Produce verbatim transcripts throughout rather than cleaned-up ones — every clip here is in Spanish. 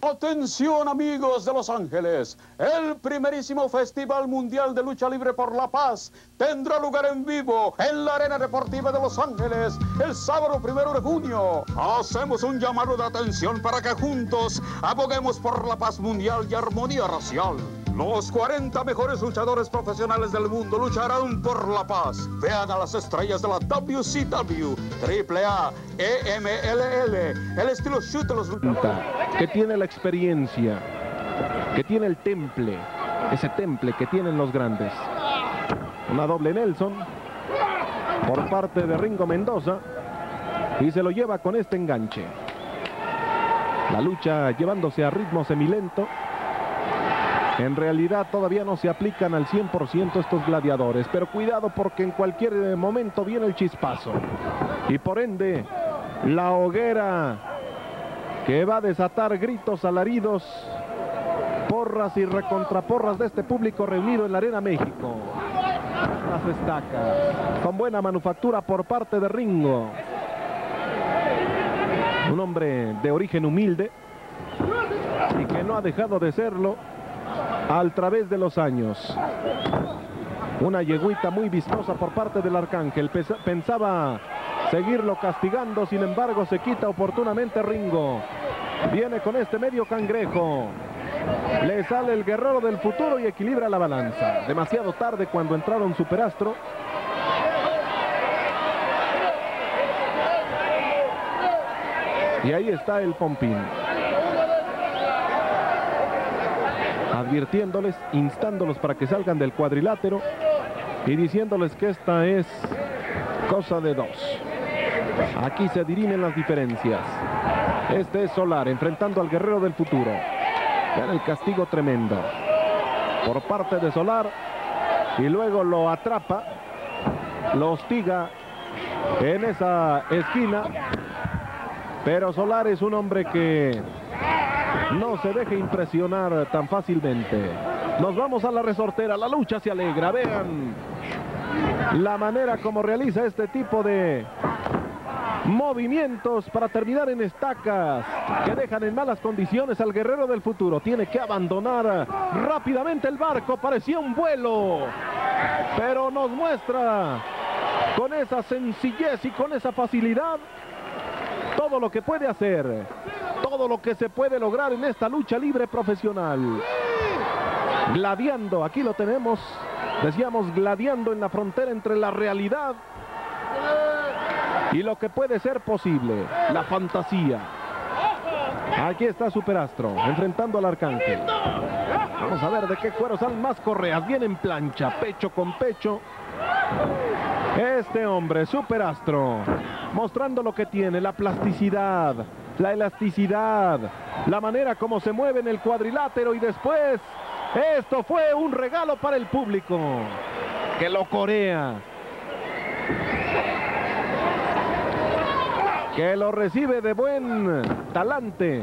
Atención amigos de Los Ángeles, el primerísimo Festival Mundial de Lucha Libre por la Paz tendrá lugar en vivo en la Arena Deportiva de Los Ángeles el sábado primero de junio. Hacemos un llamado de atención para que juntos aboguemos por la paz mundial y armonía racial. Los cuarenta mejores luchadores profesionales del mundo lucharán por la paz. Vean a las estrellas de la W C W, Triple A, E M L L, el estilo shoot de los luchadores. Que tiene la experiencia, que tiene el temple, ese temple que tienen los grandes. Una doble Nelson por parte de Ringo Mendoza y se lo lleva con este enganche. La lucha llevándose a ritmo semilento. En realidad todavía no se aplican al cien por ciento estos gladiadores, pero cuidado porque en cualquier momento viene el chispazo. Y por ende, la hoguera que va a desatar gritos, alaridos, porras y recontraporras de este público reunido en la Arena México. Las estacas, con buena manufactura por parte de Ringo. Un hombre de origen humilde y que no ha dejado de serlo al través de los años. Una yegüita muy vistosa por parte del Arcángel. Pensaba seguirlo castigando, sin embargo se quita oportunamente Ringo. Viene con este medio cangrejo. Le sale el guerrero del futuro y equilibra la balanza. Demasiado tarde cuando entraron Superastro. Y ahí está el Pompín. Advirtiéndoles, instándolos para que salgan del cuadrilátero y diciéndoles que esta es cosa de dos. Aquí se dirimen las diferencias. Este es Solar enfrentando al guerrero del futuro. Vean el castigo tremendo por parte de Solar y luego lo atrapa, lo hostiga en esa esquina, pero Solar es un hombre que no se deje impresionar tan fácilmente. Nos vamos a la resortera, la lucha se alegra. Vean la manera como realiza este tipo de movimientos para terminar en estacas que dejan en malas condiciones al guerrero del futuro. Tiene que abandonar rápidamente el barco, parecía un vuelo, pero nos muestra con esa sencillez y con esa facilidad todo lo que puede hacer, todo lo que se puede lograr en esta lucha libre profesional. Gladiando, aquí lo tenemos, decíamos, gladiando en la frontera entre la realidad y lo que puede ser posible, la fantasía. Aquí está Superastro enfrentando al Arcángel. Vamos a ver de qué cuero salen más correas. Viene en plancha, pecho con pecho. Este hombre, Superastro, mostrando lo que tiene, la plasticidad, la elasticidad, la manera como se mueve en el cuadrilátero. Y después, esto fue un regalo para el público que lo corea, que lo recibe de buen talante.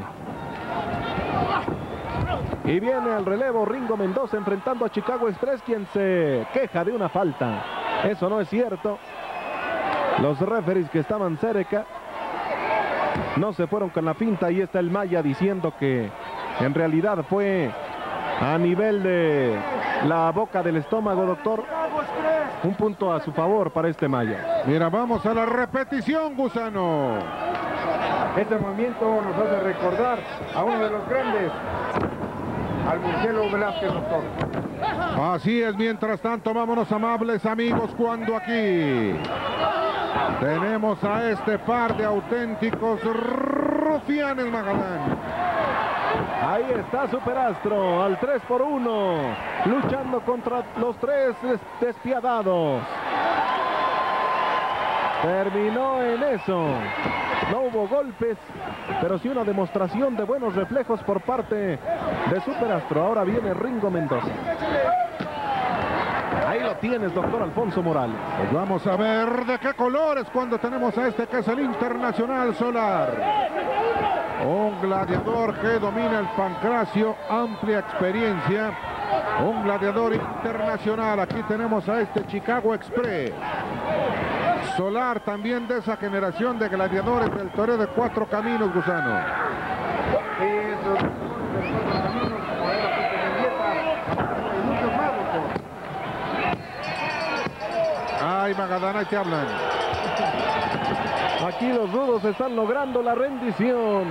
Y viene al relevo Ringo Mendoza enfrentando a Chicago Express, quien se queja de una falta. Eso no es cierto. Los referees que estaban cerca no se fueron con la finta. Y está el Maya diciendo que en realidad fue a nivel de la boca del estómago, doctor. Un punto a su favor para este Maya. Mira, vamos a la repetición, Gusano. Este movimiento nos hace recordar a uno de los grandes, al Murciélago Velázquez, doctor. Así es. Mientras tanto, vámonos, amables amigos, cuando aquí tenemos a este par de auténticos rufianes, Magalán. Ahí está Superastro al tres por uno, luchando contra los tres despiadados. Terminó en eso. No hubo golpes, pero sí una demostración de buenos reflejos por parte de Superastro. Ahora viene Ringo Mendoza. Ahí lo tienes, doctor Alfonso Morales. Pues vamos a ver de qué colores cuando tenemos a este que es el Internacional Solar. Un gladiador que domina el pancracio, amplia experiencia. Un gladiador internacional. Aquí tenemos a este Chicago Express. Solar, también de esa generación de gladiadores del toreo de cuatro caminos, Gusano. Sí, eso Magadán, ahí te hablan. Aquí los rudos están logrando la rendición.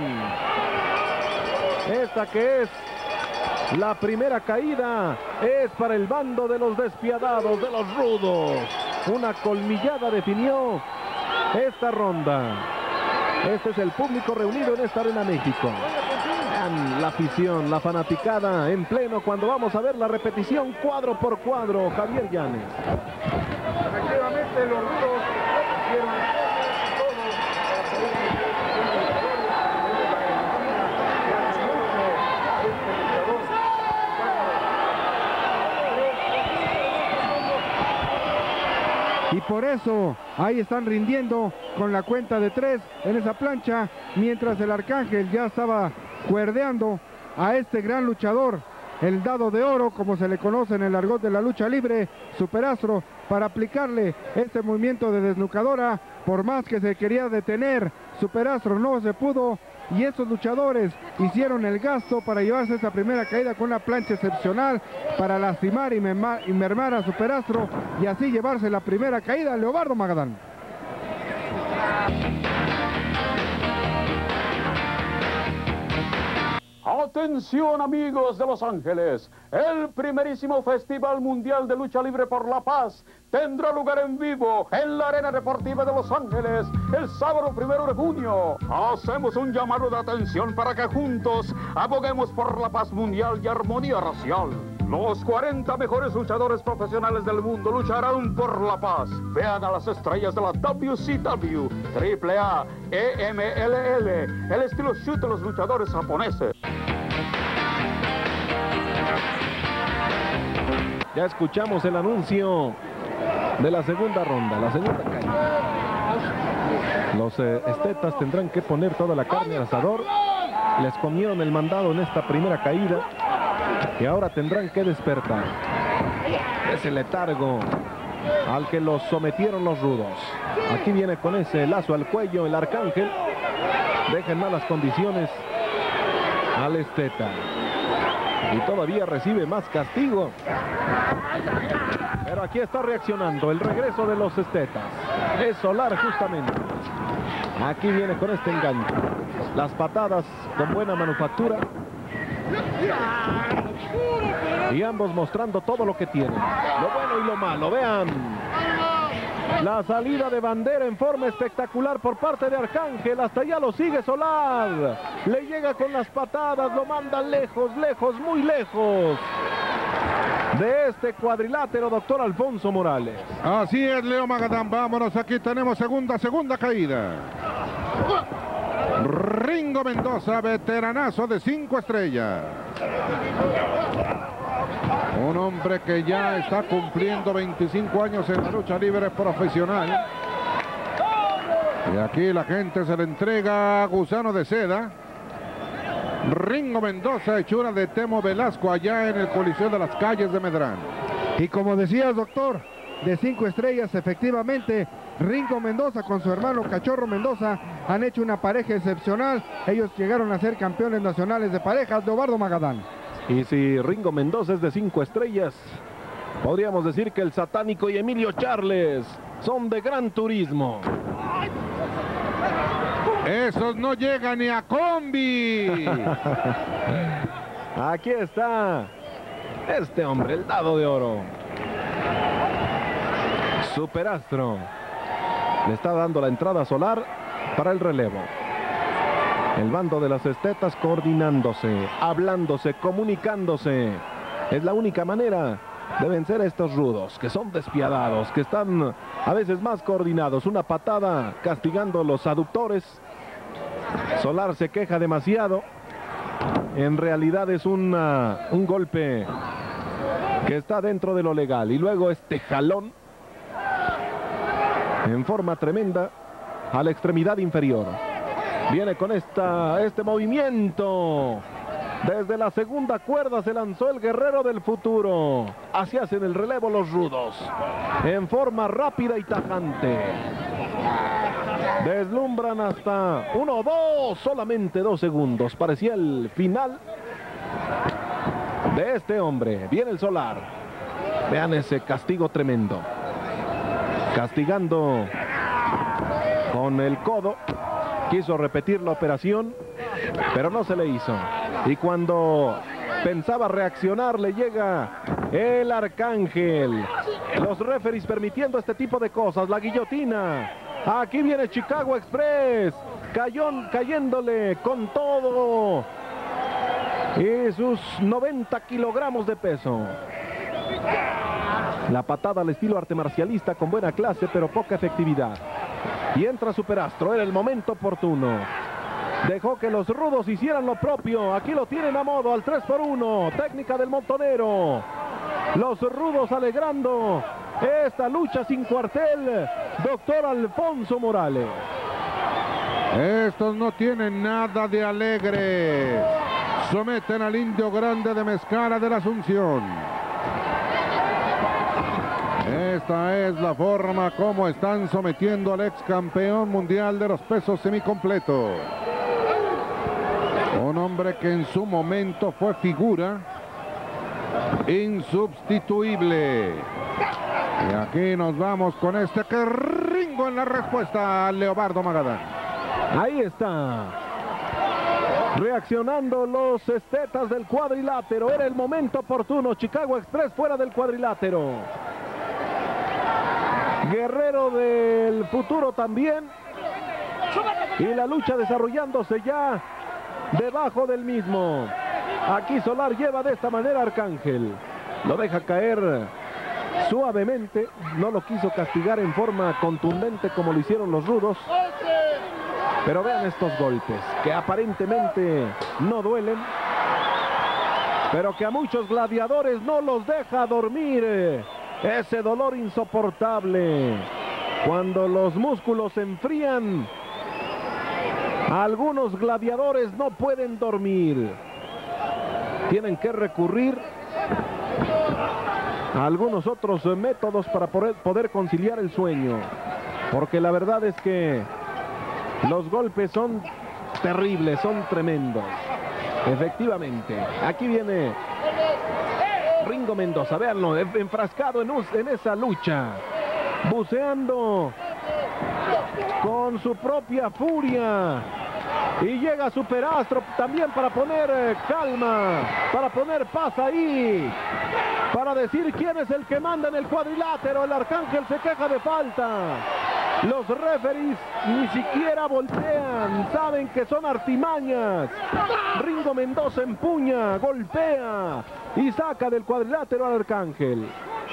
Esta que es la primera caída es para el bando de los despiadados, de los rudos. Una colmillada definió esta ronda. Este es el público reunido en esta Arena México. Vean la afición, la fanaticada en pleno cuando vamos a ver la repetición cuadro por cuadro. Javier Llanes. Efectivamente, los rudos hicieron y por eso ahí están rindiendo con la cuenta de tres en esa plancha, mientras el Arcángel ya estaba cuerdeando a este gran luchador, el Dado de Oro, como se le conoce en el argot de la lucha libre, Superastro, para aplicarle este movimiento de desnucadora. Por más que se quería detener, Superastro no se pudo, y estos luchadores hicieron el gasto para llevarse esa primera caída con una plancha excepcional para lastimar y mermar, y mermar a Superastro, y así llevarse la primera caída. Leobardo Magadán. Atención, amigos de Los Ángeles, el primerísimo Festival Mundial de Lucha Libre por la Paz tendrá lugar en vivo en la Arena Deportiva de Los Ángeles el sábado primero de junio. Hacemos un llamado de atención para que juntos aboguemos por la paz mundial y armonía racial. Los cuarenta mejores luchadores profesionales del mundo lucharán por la paz. Vean a las estrellas de la W C W, triple A, E M L L, el estilo shoot de los luchadores japoneses. Ya escuchamos el anuncio de la segunda ronda, la segunda caída. Los eh, estetas tendrán que poner toda la carne al asador. Les comieron el mandado en esta primera caída y ahora tendrán que despertar ese letargo al que los sometieron los rudos. Aquí viene con ese lazo al cuello el Arcángel. Deja en malas condiciones al esteta y todavía recibe más castigo. Pero aquí está reaccionando el regreso de los estetas. Es Solar justamente. Aquí viene con este engaño. Las patadas con buena manufactura. Y ambos mostrando todo lo que tienen. Lo bueno y lo malo. Vean. La salida de bandera en forma espectacular por parte de Arcángel. Hasta allá lo sigue Solar. Le llega con las patadas. Lo manda lejos, lejos, muy lejos de este cuadrilátero, doctor Alfonso Morales. Así es, Leo Magadán. Vámonos, aquí tenemos segunda, segunda caída. Ringo Mendoza, veteranazo de cinco estrellas. Un hombre que ya está cumpliendo veinticinco años en la lucha libre profesional. Y aquí la gente se le entrega a Gusano de Seda. Ringo Mendoza, hechura de Temo Velasco allá en el Coliseo de las Calles de Medrán. Y como decías, doctor, de cinco estrellas, efectivamente, Ringo Mendoza con su hermano Cachorro Mendoza han hecho una pareja excepcional. Ellos llegaron a ser campeones nacionales de parejas. Leobardo Magadán. Y si Ringo Mendoza es de cinco estrellas, podríamos decir que el Satánico y Emilio Charles son de Gran Turismo. Esos no llegan ni a combi. Aquí está este hombre, el Dado de Oro. Superastro le está dando la entrada Solar para el relevo. El bando de las estetas coordinándose, hablándose, comunicándose. Es la única manera de vencer a estos rudos, que son despiadados, que están a veces más coordinados. Una patada castigando los aductores. Solar se queja demasiado. En realidad es una, un golpe que está dentro de lo legal. Y luego este jalón en forma tremenda a la extremidad inferior. Viene con esta, este movimiento. Desde la segunda cuerda se lanzó el guerrero del futuro. Así hacen el relevo los rudos. En forma rápida y tajante. Deslumbran hasta uno, dos, solamente dos segundos. Parecía el final de este hombre. Viene el Solar. Vean ese castigo tremendo. castigando con el codo. Quiso repetir la operación, pero no se le hizo. Y cuando pensaba reaccionar, le llega el Arcángel. Los referees permitiendo este tipo de cosas. La guillotina. Aquí viene Chicago Express. Cayó, cayéndole con todo. Y sus noventa kilogramos de peso. La patada al estilo arte marcialista con buena clase, pero poca efectividad. Y entra Superastro. Era el momento oportuno. Dejó que los rudos hicieran lo propio. Aquí lo tienen a modo al tres por uno. Técnica del montonero. Los rudos alegrando esta lucha sin cuartel. Doctor Alfonso Morales. Estos no tienen nada de alegre. Someten al Indio Grande de Mezcala de la Asunción. Esta es la forma como están sometiendo al ex campeón mundial de los pesos semicompletos. Un hombre que en su momento fue figura insubstituible. Y aquí nos vamos con este que Ringo en la respuesta a Leobardo Magadán. Ahí está. Reaccionando los estetas del cuadrilátero. Era el momento oportuno. Chicago Express fuera del cuadrilátero. Guerrero del futuro también. Y la lucha desarrollándose ya debajo del mismo. Aquí Solar lleva de esta manera a Arcángel. Lo deja caer suavemente. No lo quiso castigar en forma contundente como lo hicieron los rudos. Pero vean estos golpes, que aparentemente no duelen, pero que a muchos gladiadores no los deja dormir. Ese dolor insoportable. Cuando los músculos se enfrían, algunos gladiadores no pueden dormir. Tienen que recurrir a algunos otros métodos para poder, poder conciliar el sueño. Porque la verdad es que los golpes son terribles, son tremendos. Efectivamente. Aquí viene Ringo Mendoza. Veanlo, enfrascado en, en esa lucha. Buceando con su propia furia. Y llega Superastro también para poner eh, calma, para poner paz ahí, para decir quién es el que manda en el cuadrilátero. El Arcángel se queja de falta. Los referees ni siquiera voltean, saben que son artimañas. Ringo Mendoza empuña, golpea y saca del cuadrilátero al Arcángel.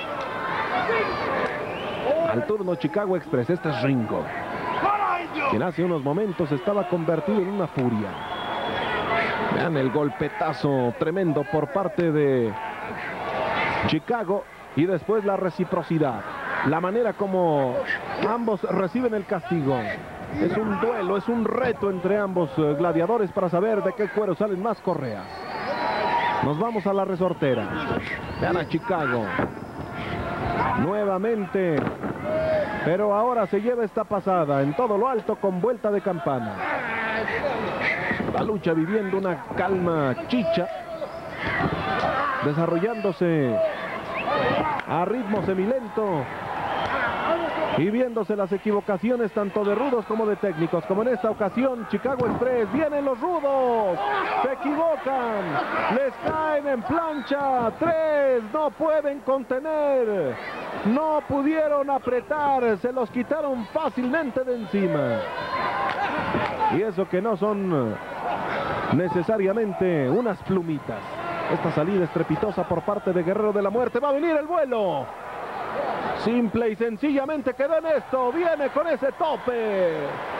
Al turno Chicago Express. Este es Ringo, quien hace unos momentos estaba convertido en una furia. Vean el golpetazo tremendo por parte de Chicago y después la reciprocidad. La manera como ambos reciben el castigo. Es un duelo, es un reto entre ambos gladiadores para saber de qué cuero salen más correas. Nos vamos a la resortera. Vean a Chicago. Nuevamente. Pero ahora se lleva esta pasada en todo lo alto con vuelta de campana. La lucha viviendo una calma chicha. Desarrollándose a ritmo semilento. Y viéndose las equivocaciones tanto de rudos como de técnicos. Como en esta ocasión, Chicago Express. Vienen los rudos. Se equivocan. Les caen en plancha. Tres. No pueden contener. No pudieron apretar. Se los quitaron fácilmente de encima. Y eso que no son necesariamente unas plumitas. Esta salida estrepitosa por parte de Guerrero de la Muerte. Va a venir el vuelo. Simple y sencillamente quedó en esto. Viene con ese tope.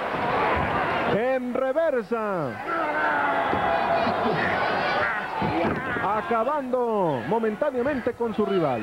En reversa. Acabando momentáneamente con su rival.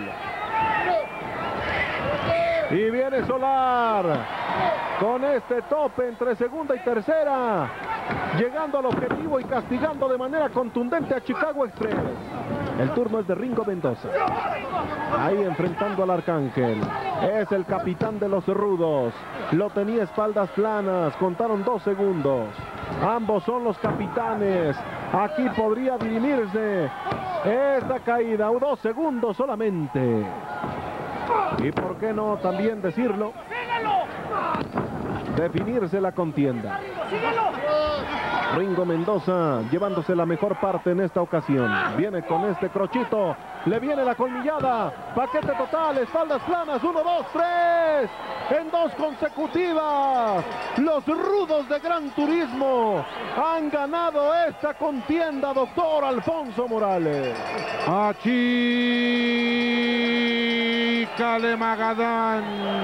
Y viene Solar. Con este tope entre segunda y tercera. Llegando al objetivo y castigando de manera contundente a Chicago Express. El turno es de Ringo Mendoza. Ahí enfrentando al Arcángel. Es el capitán de los rudos. Lo tenía espaldas planas. Contaron dos segundos. Ambos son los capitanes. Aquí podría dirimirse esta caída. Dos segundos solamente. Y por qué no también decirlo, definirse la contienda. Ringo Mendoza llevándose la mejor parte en esta ocasión. Viene con este crochito. Le viene la colmillada. Paquete total. Espaldas planas. Uno, dos, tres. En dos consecutivas. Los rudos de Gran Turismo han ganado esta contienda, doctor Alfonso Morales. Achícale Magadán.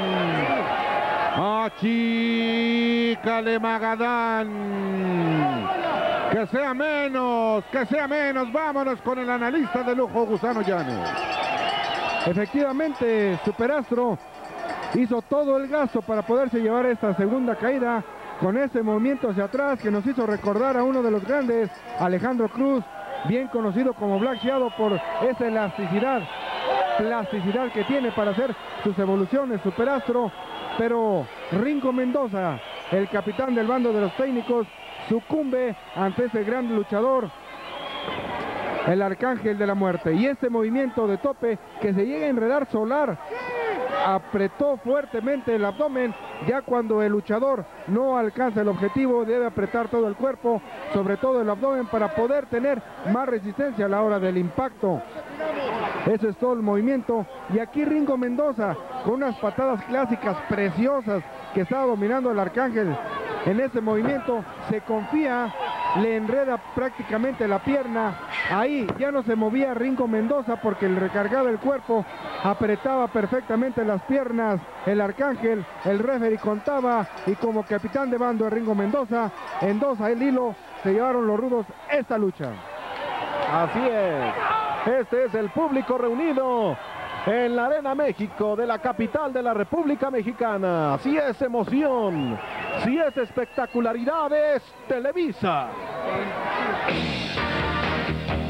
Achícale Magadán. Que sea menos, que sea menos. Vámonos con el analista de lujo, Gusano Llanes. Efectivamente, Superastro hizo todo el gasto para poderse llevar esta segunda caída con ese movimiento hacia atrás que nos hizo recordar a uno de los grandes, Alejandro Cruz, bien conocido como Black Shadow por esa elasticidad, plasticidad que tiene para hacer sus evoluciones, Superastro. Pero Ringo Mendoza, el capitán del bando de los técnicos, sucumbe ante ese gran luchador, el Arcángel de la Muerte. Y este movimiento de tope que se llega a enredar Solar, apretó fuertemente el abdomen. Ya cuando el luchador no alcanza el objetivo, debe apretar todo el cuerpo, sobre todo el abdomen, para poder tener más resistencia a la hora del impacto. Ese es todo el movimiento. Y aquí Ringo Mendoza, con unas patadas clásicas preciosas que estaba dominando el Arcángel en ese movimiento, se confía, le enreda prácticamente la pierna. Ahí ya no se movía Ringo Mendoza porque le recargaba el cuerpo, apretaba perfectamente las piernas el Arcángel. El referee contaba y como capitán de bando de Ringo Mendoza, en dos al hilo se llevaron los rudos esta lucha. Así es. Este es el público reunido en la Arena México de la capital de la República Mexicana. Si es emoción, si es espectacularidad, es Televisa.